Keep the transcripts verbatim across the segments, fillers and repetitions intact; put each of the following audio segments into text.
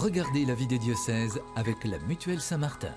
Regardez la vie des diocèses avec la Mutuelle Saint-Martin.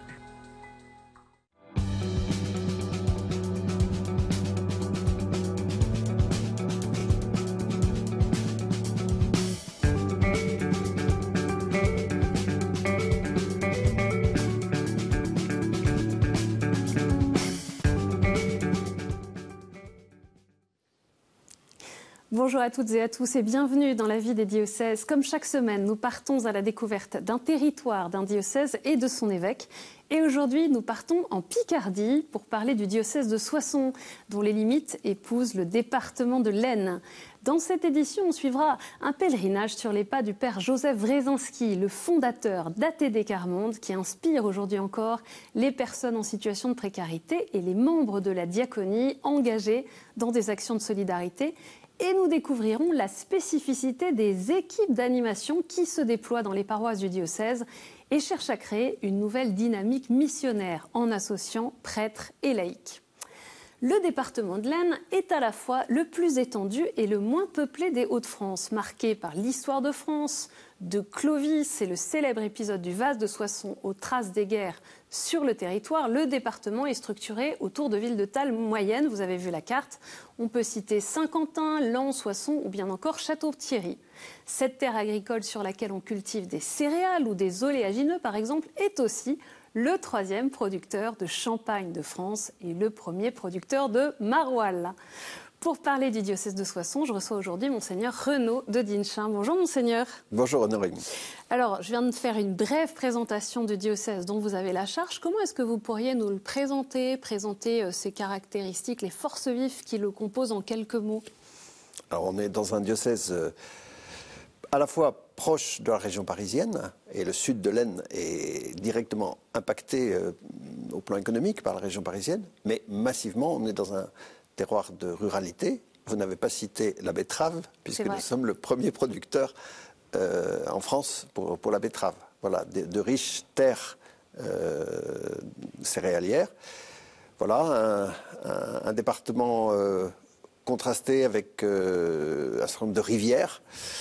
Bonjour à toutes et à tous et bienvenue dans la vie des diocèses. Comme chaque semaine, nous partons à la découverte d'un territoire, d'un diocèse et de son évêque. Et aujourd'hui, nous partons en Picardie pour parler du diocèse de Soissons, dont les limites épousent le département de l'Aisne. Dans cette édition, on suivra un pèlerinage sur les pas du père Joseph Wresinski, le fondateur d'A T D Quart Monde, qui inspire aujourd'hui encore les personnes en situation de précarité et les membres de la diaconie engagés dans des actions de solidarité. Et nous découvrirons la spécificité des équipes d'animation qui se déploient dans les paroisses du diocèse et cherchent à créer une nouvelle dynamique missionnaire en associant prêtres et laïcs. Le département de l'Aisne est à la fois le plus étendu et le moins peuplé des Hauts-de-France, marqué par l'histoire de France, de Clovis et le célèbre épisode du vase de Soissons aux traces des guerres sur le territoire. Le département est structuré autour de villes de taille moyenne. Vous avez vu la carte. On peut citer Saint-Quentin, Lens, Soissons ou bien encore Château-Thierry. Cette terre agricole sur laquelle on cultive des céréales ou des oléagineux, par exemple, est aussi le troisième producteur de champagne de France et le premier producteur de maroilles. Pour parler du diocèse de Soissons, je reçois aujourd'hui Monseigneur Renaud de Dinchin. Bonjour Monseigneur. Bonjour Honorine. Alors, je viens de faire une brève présentation du diocèse dont vous avez la charge. Comment est-ce que vous pourriez nous le présenter, présenter ses caractéristiques, les forces vives qui le composent en quelques mots? Alors, on est dans un diocèse euh, à la fois proche de la région parisienne, et le sud de l'Aisne est directement impacté euh, au plan économique par la région parisienne, mais massivement, on est dans un terroir de ruralité. Vous n'avez pas cité la betterave, puisque nous sommes le premier producteur euh, en France pour, pour la betterave. Voilà, de, de riches terres euh, céréalières. Voilà, un, un, un département euh, contrasté avec euh, un certain nombre de rivières.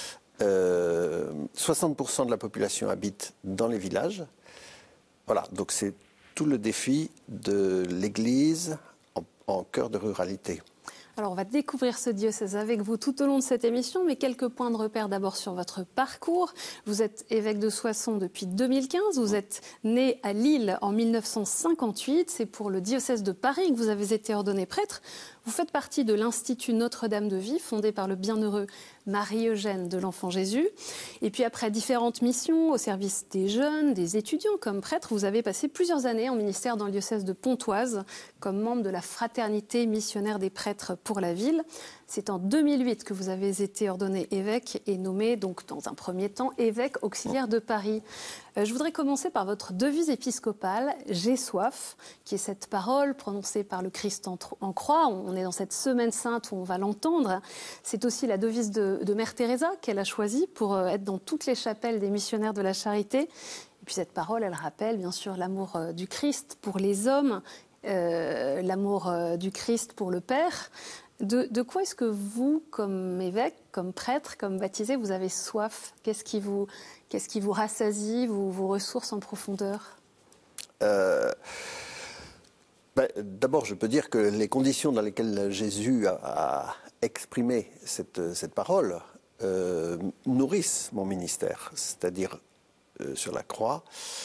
Euh, soixante pour cent de la population habite dans les villages. Voilà, donc c'est tout le défi de l'Église en, en cœur de ruralité. Alors, on va découvrir ce diocèse avec vous tout au long de cette émission, mais quelques points de repère d'abord sur votre parcours. Vous êtes évêque de Soissons depuis deux mille quinze, vous êtes né à Lille en mille neuf cent cinquante-huit, c'est pour le diocèse de Paris que vous avez été ordonné prêtre. Vous faites partie de l'Institut Notre-Dame de Vie, fondé par le bienheureux Marie-Eugène de l'Enfant Jésus. Et puis après différentes missions au service des jeunes, des étudiants comme prêtre, vous avez passé plusieurs années en ministère dans le diocèse de Pontoise, comme membre de la Fraternité missionnaire des prêtres pour la ville. C'est en deux mille huit que vous avez été ordonné évêque et nommé, donc dans un premier temps, évêque auxiliaire de Paris. Euh, je voudrais commencer par votre devise épiscopale, « J'ai soif », qui est cette parole prononcée par le Christ en, en croix. On est dans cette semaine sainte où on va l'entendre. C'est aussi la devise de, de Mère Teresa qu'elle a choisie pour être dans toutes les chapelles des missionnaires de la charité. Et puis cette parole, elle rappelle bien sûr l'amour du Christ pour les hommes, euh, l'amour du Christ pour le Père. De, de quoi est-ce que vous, comme évêque, comme prêtre, comme baptisé, vous avez soif? Qu'est-ce qui vous, qu'est-ce qui vous rassasie, vous, vos ressources en profondeur? euh, ben, D'abord, je peux dire que les conditions dans lesquelles Jésus a, a exprimé cette, cette parole euh, nourrissent mon ministère. C'est-à-dire, euh, sur la croix,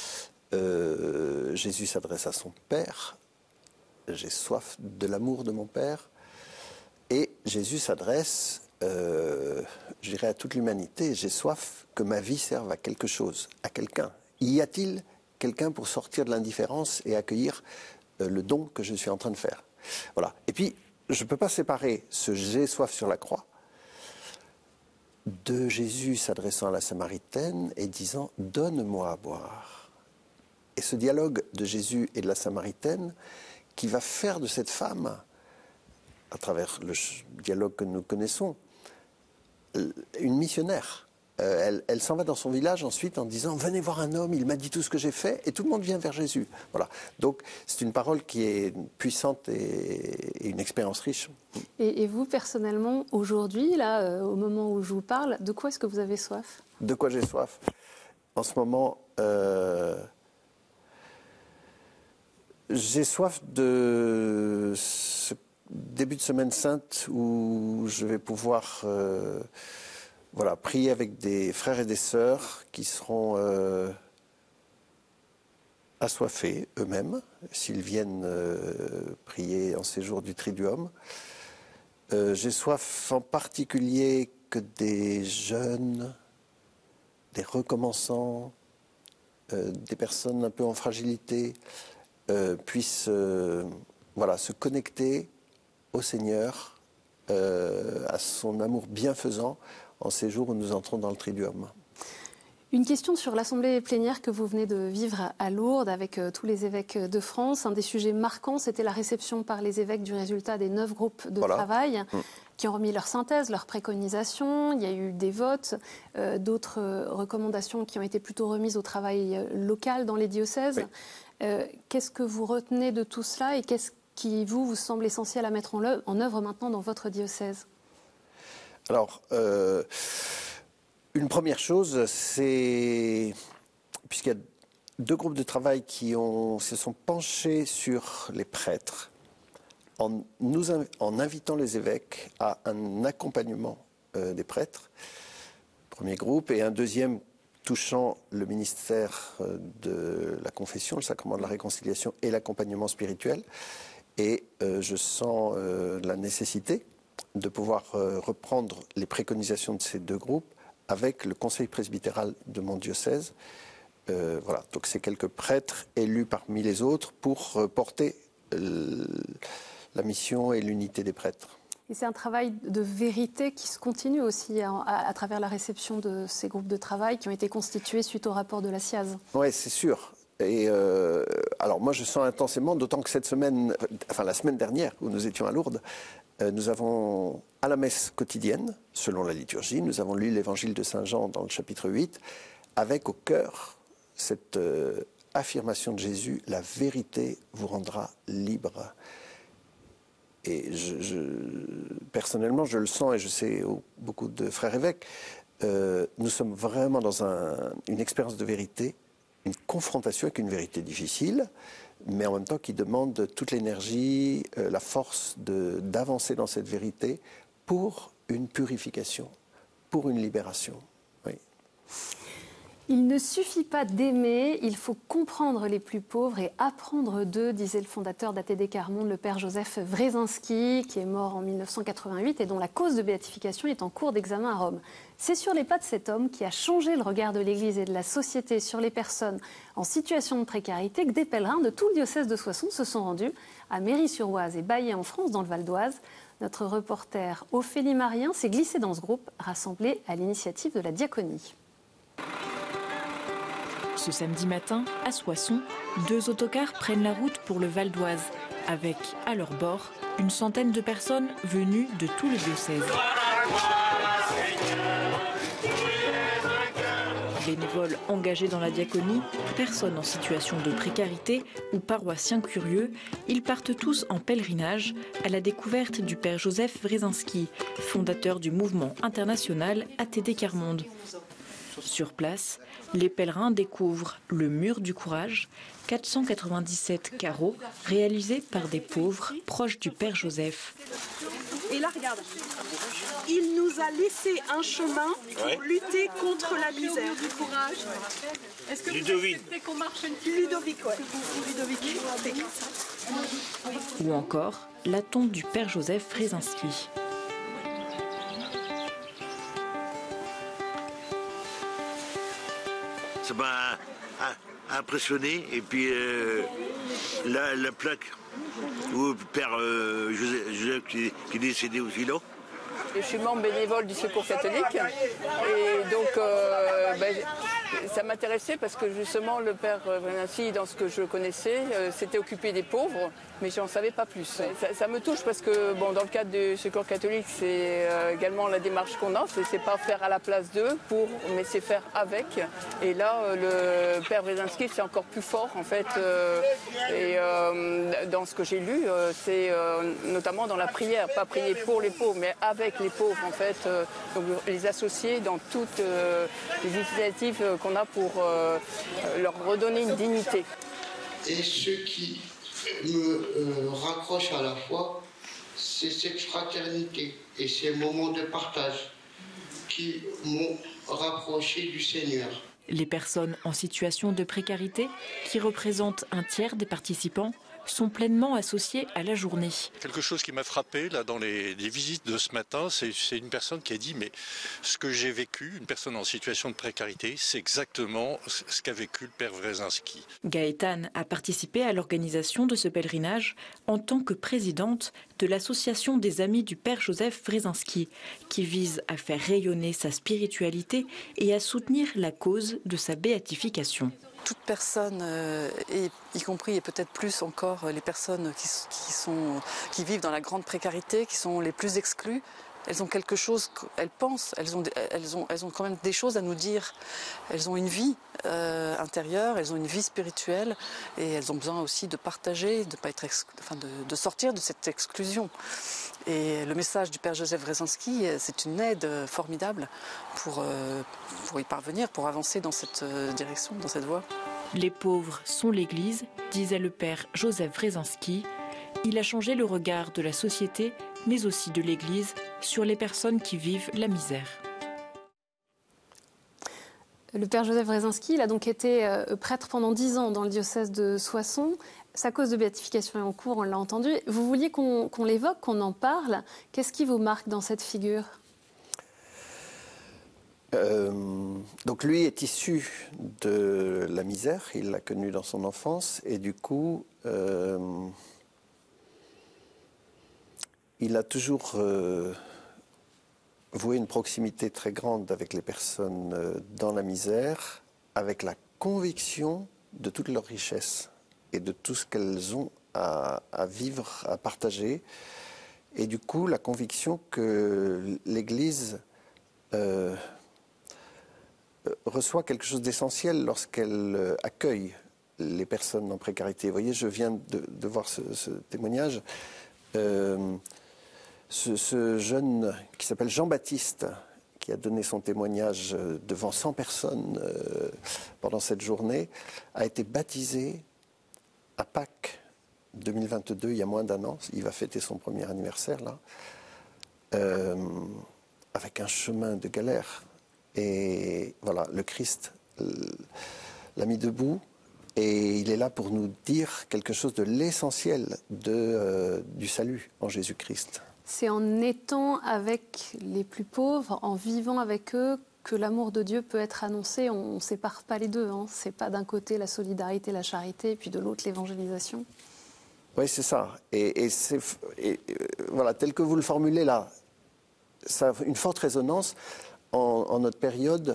euh, Jésus s'adresse à son Père. J'ai soif de l'amour de mon Père. Et Jésus s'adresse, euh, je dirais, à toute l'humanité. J'ai soif que ma vie serve à quelque chose, à quelqu'un. Y a-t-il quelqu'un pour sortir de l'indifférence et accueillir euh, le don que je suis en train de faire? Voilà. Et puis, je ne peux pas séparer ce « j'ai soif » sur la croix de Jésus s'adressant à la Samaritaine et disant « donne-moi à boire ». Et ce dialogue de Jésus et de la Samaritaine qui va faire de cette femme, à travers le dialogue que nous connaissons, une missionnaire. Euh, elle elle s'en va dans son village ensuite en disant « Venez voir un homme, il m'a dit tout ce que j'ai fait » et tout le monde vient vers Jésus. Voilà. Donc c'est une parole qui est puissante et, et une expérience riche. Et, et vous, personnellement, aujourd'hui, là, euh, au moment où je vous parle, de quoi est-ce que vous avez soif? De quoi j'ai soif? en ce moment, euh, j'ai soif de ce début de semaine sainte où je vais pouvoir euh, voilà, prier avec des frères et des sœurs qui seront euh, assoiffés eux-mêmes, s'ils viennent euh, prier en ces jours du Triduum. Euh, j'ai soif en particulier que des jeunes, des recommençants, euh, des personnes un peu en fragilité euh, puissent euh, voilà, se connecter au Seigneur, euh, à son amour bienfaisant en ces jours où nous entrons dans le Triduum. Une question sur l'assemblée plénière que vous venez de vivre à Lourdes avec euh, tous les évêques de France. Un des sujets marquants, c'était la réception par les évêques du résultat des neuf groupes de voilà. travail mmh. qui ont remis leur synthèse, leurs préconisations. Il y a eu des votes, euh, d'autres euh, recommandations qui ont été plutôt remises au travail euh, local dans les diocèses. Oui. Euh, qu'est-ce que vous retenez de tout cela et qu'est-ce qui, vous, vous semble essentiel à mettre en, en œuvre maintenant dans votre diocèse? Alors, euh, une première chose, c'est, puisqu'il y a deux groupes de travail qui ont, se sont penchés sur les prêtres, en, nous, en invitant les évêques à un accompagnement euh, des prêtres, premier groupe, et un deuxième touchant le ministère de la confession, le sacrement de la réconciliation et l'accompagnement spirituel. Et euh, je sens euh, la nécessité de pouvoir euh, reprendre les préconisations de ces deux groupes avec le conseil presbytéral de mon diocèse. Euh, voilà, donc c'est quelques prêtres élus parmi les autres pour euh, porter euh, la mission et l'unité des prêtres. Et c'est un travail de vérité qui se continue aussi à, à, à travers la réception de ces groupes de travail qui ont été constitués suite au rapport de la C I A Z. Oui, c'est sûr. Et euh, alors moi je sens intensément, d'autant que cette semaine, enfin la semaine dernière où nous étions à Lourdes, euh, nous avons à la messe quotidienne, selon la liturgie, nous avons lu l'évangile de Saint Jean dans le chapitre huit, avec au cœur cette euh, affirmation de Jésus, la vérité vous rendra libre. Et je, je, personnellement, je le sens et je sais oh, beaucoup de frères évêques, euh, nous sommes vraiment dans un, une expérience de vérité, une confrontation avec une vérité difficile, mais en même temps qui demande toute l'énergie, euh, la force de, d'avancer dans cette vérité pour une purification, pour une libération. Oui. Il ne suffit pas d'aimer, il faut comprendre les plus pauvres et apprendre d'eux, disait le fondateur d'A T D Quart Monde, le père Joseph Wrezinski, qui est mort en mille neuf cent quatre-vingt-huit et dont la cause de béatification est en cours d'examen à Rome. C'est sur les pas de cet homme qui a changé le regard de l'Église et de la société sur les personnes en situation de précarité que des pèlerins de tout le diocèse de Soissons se sont rendus à Méry-sur-Oise et Baillé en France, dans le Val d'Oise. Notre reporter Ophélie Marien s'est glissée dans ce groupe rassemblé à l'initiative de la diaconie. Ce samedi matin, à Soissons, deux autocars prennent la route pour le Val d'Oise, avec, à leur bord, une centaine de personnes venues de tout le diocèse. Bénévoles engagés dans la diaconie, personnes en situation de précarité ou paroissiens curieux, ils partent tous en pèlerinage à la découverte du père Joseph Wrezinski, fondateur du mouvement international A T D Quart Monde. Sur place, les pèlerins découvrent le mur du courage, quatre cent quatre-vingt-dix-sept carreaux réalisés par des pauvres proches du père Joseph. Et là, regarde, il nous a laissé un chemin pour ouais. lutter contre la misère. Du courage. Est-ce que Ludovic. Vous acceptez qu'on marche une petite... Ludovic, ouais. Ludovic. Ou encore la tombe du père Joseph Wrezinski. Ça m'a impressionné. Et puis euh, la, la plaque où le père euh, Joseph, Joseph qui, qui est décédé aussi là. Je suis membre bénévole du Secours catholique et donc euh, ben, ça m'intéressait parce que justement le père Wrezinski, dans ce que je connaissais, euh, s'était occupé des pauvres, mais je n'en savais pas plus. Ça, ça me touche parce que bon, dans le cadre du Secours catholique, c'est euh, également la démarche qu'on a, c'est, c'est pas faire à la place d'eux, pour, mais c'est faire avec. Et là, euh, le père Wrezinski, c'est encore plus fort en fait. Euh, et euh, dans ce que j'ai lu, euh, c'est euh, notamment dans la prière, pas prier pour les pauvres, mais avec les pauvres en fait, euh, donc les associer dans toutes euh, les initiatives qu'on a pour euh, leur redonner une dignité. Et ce qui me euh, raccroche à la foi, c'est cette fraternité et ces moments de partage qui m'ont rapproché du Seigneur. Les personnes en situation de précarité, qui représentent un tiers des participants, sont pleinement associées à la journée. Quelque chose qui m'a frappé là, dans les, les visites de ce matin, c'est une personne qui a dit « mais ce que j'ai vécu, une personne en situation de précarité, c'est exactement ce qu'a vécu le père Wresinski ». Gaëtane a participé à l'organisation de ce pèlerinage en tant que présidente de l'association des amis du père Joseph Wresinski, qui vise à faire rayonner sa spiritualité et à soutenir la cause de sa béatification. Toute personne, euh, et, y compris et peut-être plus encore les personnes qui, qui, sont, qui vivent dans la grande précarité, qui sont les plus exclues, elles ont quelque chose, elles pensent, elles ont, elles ont, elles ont quand même des choses à nous dire. Elles ont une vie euh, intérieure, elles ont une vie spirituelle et elles ont besoin aussi de partager, de, pas être exclu, enfin de, de sortir de cette exclusion. Et le message du père Joseph Wresinski, c'est une aide formidable pour, euh, pour y parvenir, pour avancer dans cette direction, dans cette voie. Les pauvres sont l'Église, disait le père Joseph Wresinski. Il a changé le regard de la société, mais aussi de l'Église, sur les personnes qui vivent la misère. Le père Joseph Wresinski, il a donc été euh, prêtre pendant dix ans dans le diocèse de Soissons. Sa cause de béatification est en cours, on l'a entendu. Vous vouliez qu'on qu'on l'évoque, qu'on en parle. Qu'est-ce qui vous marque dans cette figure ? euh, Donc lui est issu de la misère, il l'a connu dans son enfance, et du coup, euh, il a toujours euh, voué une proximité très grande avec les personnes euh, dans la misère, avec la conviction de toute leur richesse et de tout ce qu'elles ont à, à vivre, à partager. Et du coup, la conviction que l'Église euh, reçoit quelque chose d'essentiel lorsqu'elle euh, accueille les personnes en précarité. Vous voyez, je viens de, de voir ce, ce témoignage. Euh, ce, ce jeune qui s'appelle Jean-Baptiste, qui a donné son témoignage devant cent personnes euh, pendant cette journée, a été baptisé à Pâques deux mille vingt-deux, il y a moins d'un an. Il va fêter son premier anniversaire, là, euh, avec un chemin de galère. Et voilà, le Christ l'a mis debout, et il est là pour nous dire quelque chose de l'essentiel de, euh, du salut en Jésus-Christ. C'est en étant avec les plus pauvres, en vivant avec eux, que l'amour de Dieu peut être annoncé. On ne sépare pas les deux. Hein. Ce n'est pas d'un côté la solidarité, la charité, et puis de l'autre l'évangélisation. Oui, c'est ça. Et, et, c'est, et voilà, tel que vous le formulez là, ça a une forte résonance en, en notre période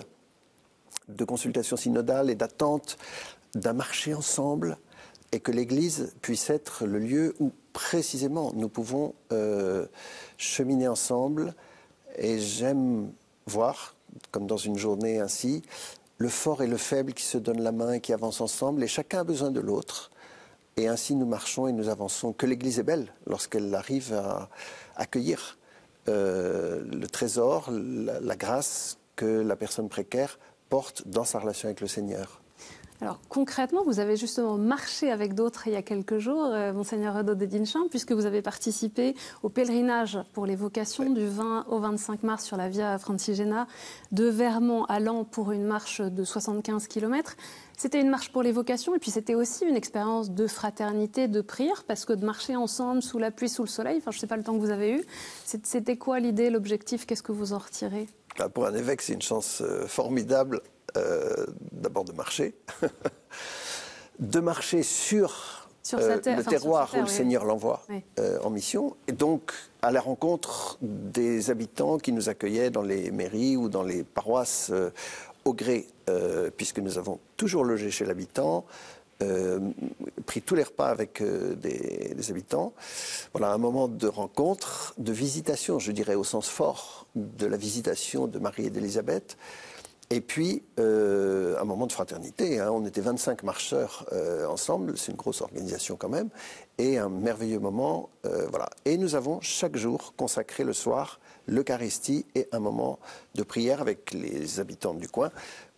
de consultation synodale et d'attente d'un marché ensemble, et que l'Église puisse être le lieu où précisément nous pouvons euh, cheminer ensemble. Et j'aime voir, comme dans une journée ainsi, le fort et le faible qui se donnent la main et qui avancent ensemble, et chacun a besoin de l'autre. Et ainsi nous marchons et nous avançons. Que l'Église est belle lorsqu'elle arrive à accueillir euh, le trésor, la, la grâce que la personne précaire porte dans sa relation avec le Seigneur. Alors concrètement, vous avez justement marché avec d'autres il y a quelques jours, euh, Monseigneur Renaud de Dinchamp, puisque vous avez participé au pèlerinage pour les vocations oui. du vingt au vingt-cinq mars sur la Via Francigena, de Vermont à Laon pour une marche de soixante-quinze kilomètres. C'était une marche pour les vocations, et puis c'était aussi une expérience de fraternité, de prière, parce que de marcher ensemble sous la pluie, sous le soleil, enfin je ne sais pas le temps que vous avez eu, c'était quoi l'idée, l'objectif, qu'est-ce que vous en retirez ? Pour un évêque, c'est une chance formidable. Euh, d'abord de marcher, de marcher sur, sur euh, terre, le terroir terre, où oui. le Seigneur l'envoie oui. euh, en mission, et donc à la rencontre des habitants qui nous accueillaient dans les mairies ou dans les paroisses euh, au gré, euh, puisque nous avons toujours logé chez l'habitant, euh, pris tous les repas avec euh, des, des habitants. Voilà, un moment de rencontre, de visitation, je dirais au sens fort de la visitation de Marie et d'Élisabeth. Et puis, euh, un moment de fraternité. Hein. On était vingt-cinq marcheurs euh, ensemble, c'est une grosse organisation quand même, et un merveilleux moment. Euh, voilà. Et nous avons chaque jour consacré le soir l'Eucharistie et un moment de prière avec les habitants du coin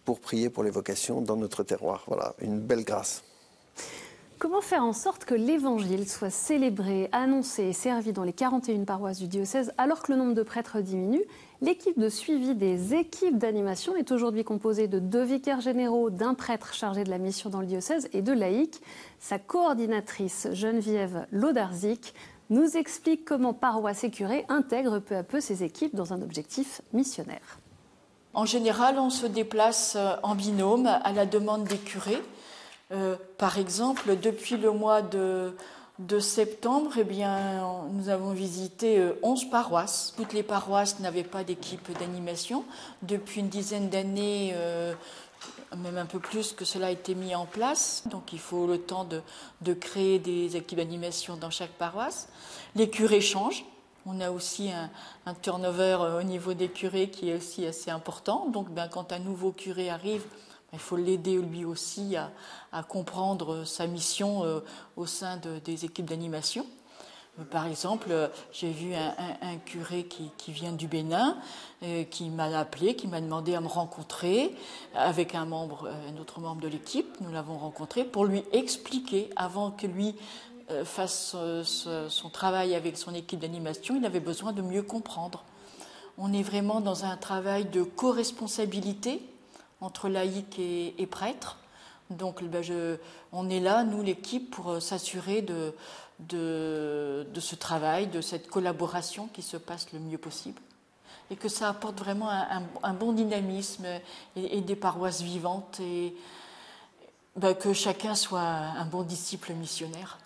pour prier pour les vocations dans notre terroir. Voilà, une belle grâce. Comment faire en sorte que l'Évangile soit célébré, annoncé et servi dans les quarante et une paroisses du diocèse alors que le nombre de prêtres diminue? L'équipe de suivi des équipes d'animation est aujourd'hui composée de deux vicaires généraux, d'un prêtre chargé de la mission dans le diocèse et de laïcs. Sa coordinatrice Geneviève Laudarzic nous explique comment paroisses et curés intègrent peu à peu ces équipes dans un objectif missionnaire. En général, on se déplace en binôme à la demande des curés. Euh, par exemple, depuis le mois de, de septembre, eh bien, nous avons visité onze paroisses. Toutes les paroisses n'avaient pas d'équipe d'animation. Depuis une dizaine d'années, euh, même un peu plus que cela a été mis en place. Donc il faut le temps de, de créer des équipes d'animation dans chaque paroisse. Les curés changent. On a aussi un, un turnover au niveau des curés qui est aussi assez important. Donc ben, quand un nouveau curé arrive, il faut l'aider lui aussi à, à comprendre sa mission euh, au sein de, des équipes d'animation. Euh, par exemple, euh, j'ai vu un, un, un curé qui, qui vient du Bénin, euh, qui m'a appelé, qui m'a demandé à me rencontrer avec un, membre, un autre membre de l'équipe. Nous l'avons rencontré pour lui expliquer, avant que lui euh, fasse euh, son travail avec son équipe d'animation, il avait besoin de mieux comprendre. On est vraiment dans un travail de co-responsabilité entre laïcs et, et prêtres. Donc ben je, on est là, nous, l'équipe, pour s'assurer de, de, de ce travail, de cette collaboration qui se passe le mieux possible. Et que ça apporte vraiment un, un, un bon dynamisme et, et des paroisses vivantes et ben que chacun soit un bon disciple missionnaire.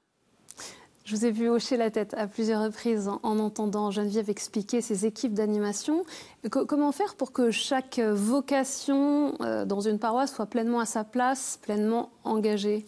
Je vous ai vu hocher la tête à plusieurs reprises en, en entendant Geneviève expliquer ces équipes d'animation. Co- comment faire pour que chaque vocation euh, dans une paroisse soit pleinement à sa place, pleinement engagée?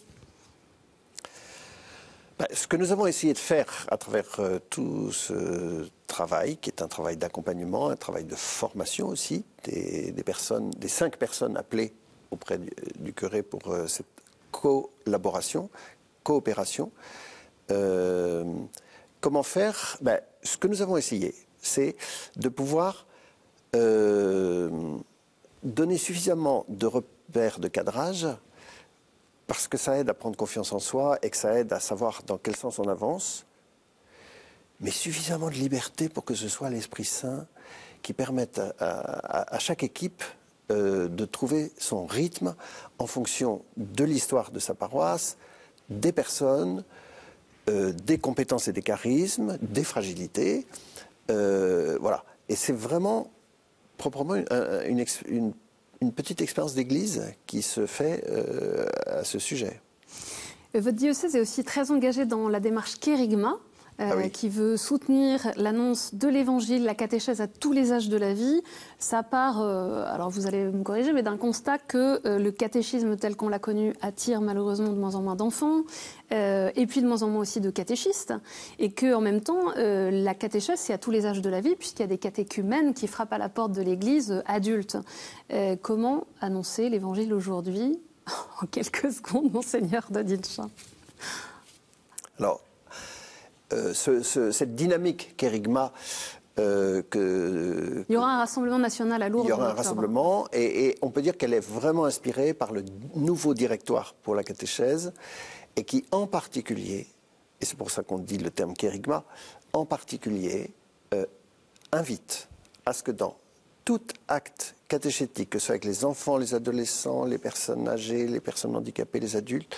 Ben, ce que nous avons essayé de faire à travers euh, tout ce travail, qui est un travail d'accompagnement, un travail de formation aussi, des, des personnes, des cinq personnes appelées auprès du, du curé pour euh, cette collaboration, coopération. Euh, comment faire? Ben, ce que nous avons essayé, c'est de pouvoir euh, donner suffisamment de repères de cadrage, parce que ça aide à prendre confiance en soi et que ça aide à savoir dans quel sens on avance, mais suffisamment de liberté pour que ce soit l'Esprit Saint qui permette à, à, à chaque équipe euh, de trouver son rythme en fonction de l'histoire de sa paroisse, des personnes, Euh, des compétences et des charismes, des fragilités, euh, voilà. Et c'est vraiment proprement une, une, une, une petite expérience d'église qui se fait euh, à ce sujet. Votre diocèse est aussi très engagé dans la démarche Kérigma, Euh, ah oui. qui veut soutenir l'annonce de l'Évangile, la catéchèse à tous les âges de la vie. Ça part, euh, alors vous allez me corriger, mais d'un constat que euh, le catéchisme tel qu'on l'a connu attire malheureusement de moins en moins d'enfants, euh, et puis de moins en moins aussi de catéchistes, et qu'en même temps, euh, la catéchèse, c'est à tous les âges de la vie, puisqu'il y a des catéchumènes qui frappent à la porte de l'Église euh, adulte. Euh, comment annoncer l'Évangile aujourd'hui? En quelques secondes, Monseigneur Dodincha. Alors, Euh, ce, ce, cette dynamique Kérigma, euh, que... Il y aura un rassemblement national à Lourdes. Il y aura un rassemblement, et, et on peut dire qu'elle est vraiment inspirée par le nouveau directoire pour la catéchèse, et qui en particulier, et c'est pour ça qu'on dit le terme Kérigma, en particulier euh, invite à ce que dans tout acte catéchétique, que ce soit avec les enfants, les adolescents, les personnes âgées, les personnes handicapées, les adultes,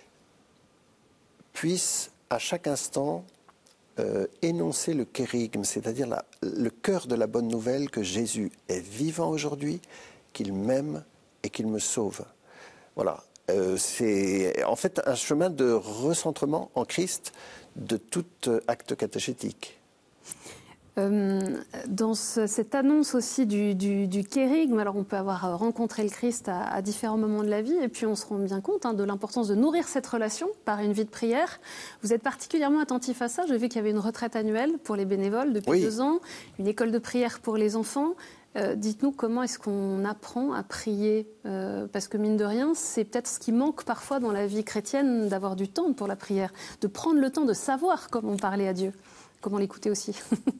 puissent à chaque instant euh, énoncer le kérigme, c'est-à-dire la, le cœur de la bonne nouvelle que Jésus est vivant aujourd'hui, qu'il m'aime et qu'il me sauve. Voilà. Euh, c'est en fait un chemin de recentrement en Christ de tout acte catéchétique. Euh, dans ce, cette annonce aussi du, du, du kérigme, alors on peut avoir rencontré le Christ à, à différents moments de la vie, et puis on se rend bien compte hein, de l'importance de nourrir cette relation par une vie de prière. Vous êtes particulièrement attentif à ça. J'ai vu qu'il y avait une retraite annuelle pour les bénévoles depuis oui. deux ans, une école de prière pour les enfants. Euh, dites-nous comment est-ce qu'on apprend à prier euh, parce que mine de rien, c'est peut-être ce qui manque parfois dans la vie chrétienne, d'avoir du temps pour la prière, de prendre le temps de savoir comment parler à Dieu, comment l'écouter aussi.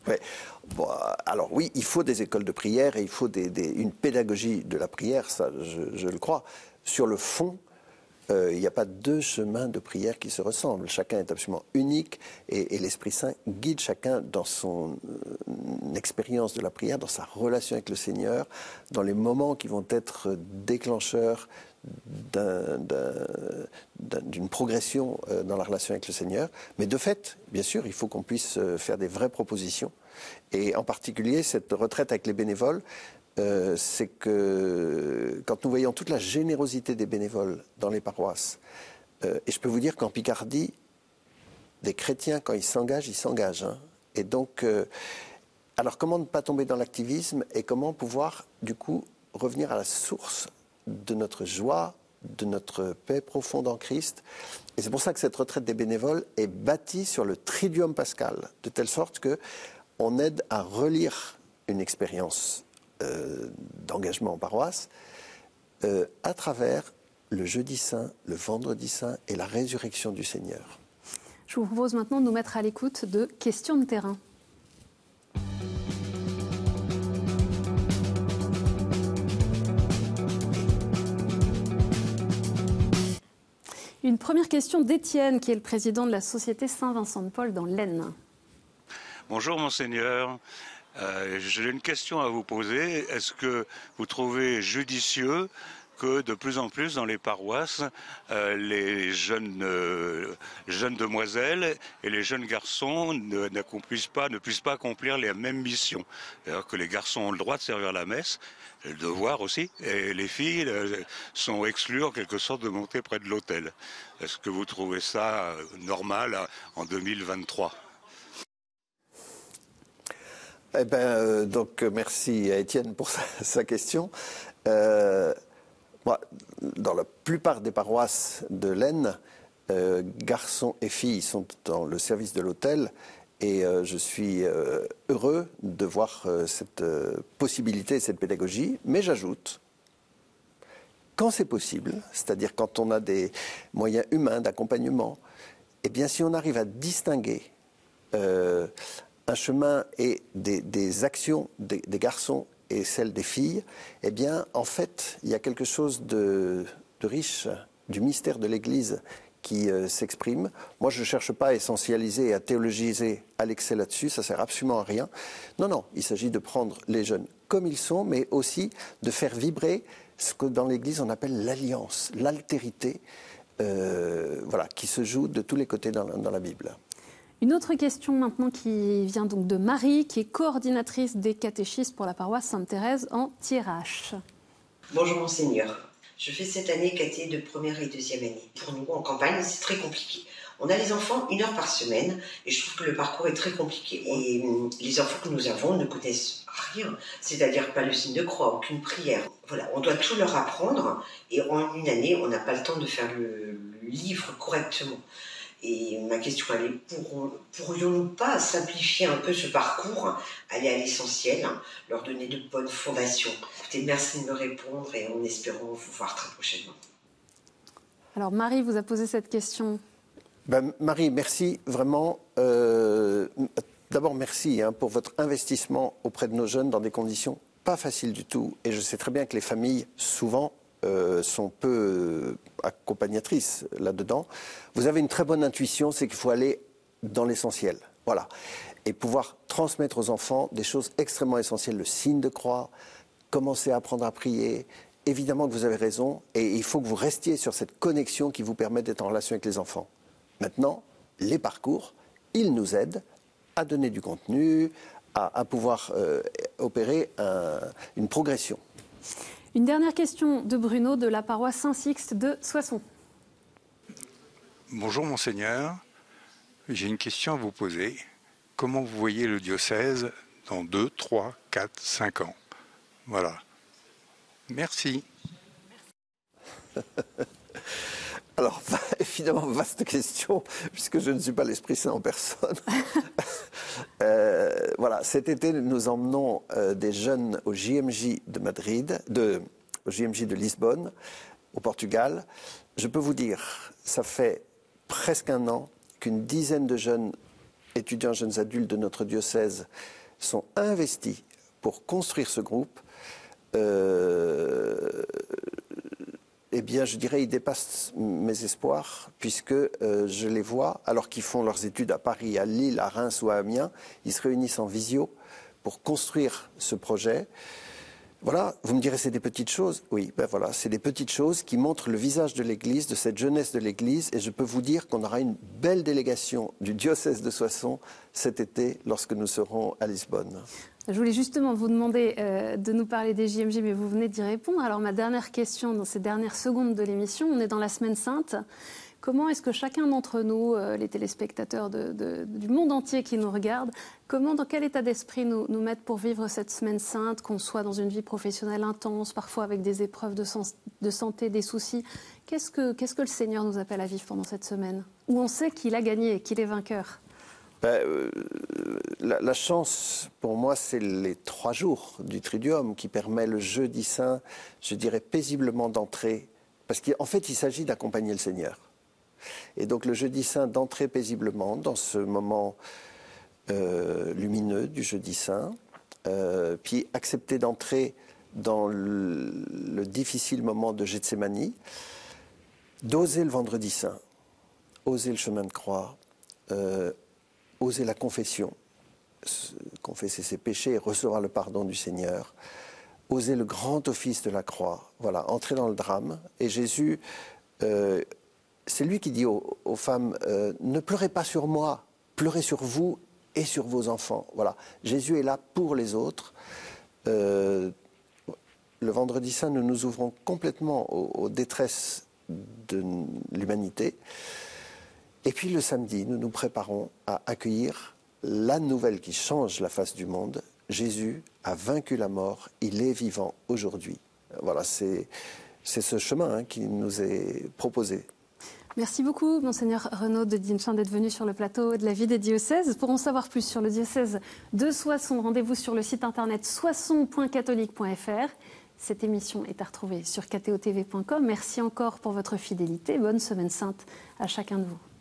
Ouais. Bon, alors oui, il faut des écoles de prière et il faut des, des, une pédagogie de la prière, ça je, je le crois. Sur le fond, euh, il n'y a pas deux chemins de prière qui se ressemblent. Chacun est absolument unique et, et l'Esprit Saint guide chacun dans son euh, expérience de la prière, dans sa relation avec le Seigneur, dans les moments qui vont être déclencheurs d'un, d'un, d'un, d'une progression euh, dans la relation avec le Seigneur. Mais de fait, bien sûr, il faut qu'on puisse euh, faire des vraies propositions. Et en particulier, cette retraite avec les bénévoles, euh, c'est que quand nous voyons toute la générosité des bénévoles dans les paroisses, euh, et je peux vous dire qu'en Picardie, des chrétiens, quand ils s'engagent, ils s'engagent. Hein. Et donc, euh, alors comment ne pas tomber dans l'activisme et comment pouvoir, du coup, revenir à la source de notre joie, de notre paix profonde en Christ. Et c'est pour ça que cette retraite des bénévoles est bâtie sur le Triduum pascal, de telle sorte qu'on aide à relire une expérience euh, d'engagement en paroisse euh, à travers le jeudi saint, le vendredi saint et la résurrection du Seigneur. Je vous propose maintenant de nous mettre à l'écoute de questions de terrain. Une première question d'Étienne, qui est le président de la Société Saint-Vincent-de-Paul dans l'Aisne. Bonjour Monseigneur, euh, j'ai une question à vous poser. Est-ce que vous trouvez judicieux que de plus en plus dans les paroisses, euh, les jeunes, euh, jeunes demoiselles et les jeunes garçons ne, n'accomplissent pas, ne puissent pas accomplir les mêmes missions? Alors que les garçons ont le droit de servir la messe, le devoir aussi, et les filles euh, sont exclues en quelque sorte de monter près de l'autel. Est-ce que vous trouvez ça normal en deux mille vingt-trois? Eh ben, euh, donc merci à Étienne pour sa, sa question. Euh, moi, dans la plupart des paroisses de l'Aisne, euh, garçons et filles sont dans le service de l'autel. Et euh, je suis euh, heureux de voir euh, cette euh, possibilité, cette pédagogie. Mais j'ajoute, quand c'est possible, c'est-à-dire quand on a des moyens humains d'accompagnement, eh bien si on arrive à distinguer euh, un chemin et des, des actions des, des garçons et celles des filles, eh bien en fait il y a quelque chose de, de riche du mystère de l'Église qui euh, s'exprime. Moi, je ne cherche pas à essentialiser et à théologiser à l'excès là-dessus, ça ne sert absolument à rien. Non, non, il s'agit de prendre les jeunes comme ils sont, mais aussi de faire vibrer ce que dans l'Église on appelle l'alliance, l'altérité, euh, voilà, qui se joue de tous les côtés dans la, dans la Bible. Une autre question maintenant qui vient donc de Marie, qui est coordinatrice des catéchistes pour la paroisse Sainte-Thérèse en Thiérache. Bonjour Monseigneur. Je fais cette année caté de première et deuxième année. Pour nous, en campagne, c'est très compliqué. On a les enfants une heure par semaine et je trouve que le parcours est très compliqué. Et les enfants que nous avons ne connaissent rien, c'est-à-dire pas le signe de croix, aucune prière. Voilà, on doit tout leur apprendre et en une année, on n'a pas le temps de faire le, le livre correctement. Et ma question, elle est, pour, pourrions-nous pas simplifier un peu ce parcours, aller à l'essentiel, leur donner de bonnes fondations? Écoutez, merci de me répondre et en espérant vous voir très prochainement. Alors Marie vous a posé cette question. Ben, Marie, merci vraiment. Euh, D'abord, merci hein, pour votre investissement auprès de nos jeunes dans des conditions pas faciles du tout. Et je sais très bien que les familles, souvent, Euh, sont peu euh, accompagnatrices là-dedans. Vous avez une très bonne intuition, c'est qu'il faut aller dans l'essentiel. Voilà. Et pouvoir transmettre aux enfants des choses extrêmement essentielles. Le signe de croix, commencer à apprendre à prier. Évidemment que vous avez raison. Et il faut que vous restiez sur cette connexion qui vous permet d'être en relation avec les enfants. Maintenant, les parcours, ils nous aident à donner du contenu, à, à pouvoir euh, opérer un, une progression. Une dernière question de Bruno de la paroisse Saint-Sixte de Soissons. Bonjour Monseigneur, j'ai une question à vous poser. Comment vous voyez le diocèse dans deux, trois, quatre, cinq ans? Voilà. Merci. Alors, évidemment, vaste question, puisque je ne suis pas l'Esprit Saint en personne. euh, voilà, cet été, nous emmenons euh, des jeunes au J M J de Madrid, de, au J M J de Lisbonne, au Portugal. Je peux vous dire, ça fait presque un an qu'une dizaine de jeunes étudiants jeunes adultes de notre diocèse sont investis pour construire ce groupe, euh, eh bien, je dirais, ils dépassent mes espoirs, puisque euh, je les vois, alors qu'ils font leurs études à Paris, à Lille, à Reims ou à Amiens, ils se réunissent en visio pour construire ce projet. Voilà, vous me direz, c'est des petites choses. Oui, ben voilà, c'est des petites choses qui montrent le visage de l'Église, de cette jeunesse de l'Église, et je peux vous dire qu'on aura une belle délégation du diocèse de Soissons cet été, lorsque nous serons à Lisbonne. Je voulais justement vous demander euh, de nous parler des J M J, mais vous venez d'y répondre. Alors ma dernière question dans ces dernières secondes de l'émission, on est dans la Semaine Sainte. Comment est-ce que chacun d'entre nous, euh, les téléspectateurs de, de, du monde entier qui nous regardent, comment, dans quel état d'esprit nous, nous mettre pour vivre cette Semaine Sainte, qu'on soit dans une vie professionnelle intense, parfois avec des épreuves de, sens, de santé, des soucis. Qu'est-ce que, qu'est-ce que le Seigneur nous appelle à vivre pendant cette semaine, où on sait qu'il a gagné, qu'il est vainqueur? Ben, euh, la, la chance, pour moi, c'est les trois jours du Triduum qui permet le jeudi saint, je dirais, paisiblement d'entrer. Parce qu'en fait, il s'agit d'accompagner le Seigneur. Et donc, le jeudi saint, d'entrer paisiblement dans ce moment euh, lumineux du jeudi saint, euh, puis accepter d'entrer dans le, le difficile moment de Gethsémani, d'oser le vendredi saint, oser le chemin de croix, euh, oser la confession, confesser ses péchés et recevoir le pardon du Seigneur, oser le grand office de la croix, voilà, entrer dans le drame. Et Jésus, euh, c'est lui qui dit aux, aux femmes, euh, ne pleurez pas sur moi, pleurez sur vous et sur vos enfants. Voilà, Jésus est là pour les autres. Euh, le vendredi saint, nous nous ouvrons complètement aux, aux détresses de l'humanité. Et puis le samedi, nous nous préparons à accueillir la nouvelle qui change la face du monde. Jésus a vaincu la mort, il est vivant aujourd'hui. Voilà, c'est, c'est ce chemin hein, qui nous est proposé. Merci beaucoup, Monseigneur Renaud de Dinchin, d'être venu sur le plateau de la vie des diocèses. Pour en savoir plus sur le diocèse de Soissons, rendez-vous sur le site internet soissons point catholique point f r. Cette émission est à retrouver sur k t o t v point com. Merci encore pour votre fidélité. Bonne semaine sainte à chacun de vous.